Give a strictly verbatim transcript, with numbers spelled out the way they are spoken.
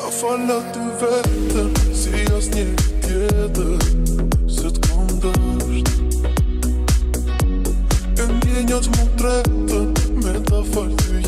Fala ty vetën, si as një tjetër, se t'kom dësht. E ndjenjat mu tretën, me ta fal ty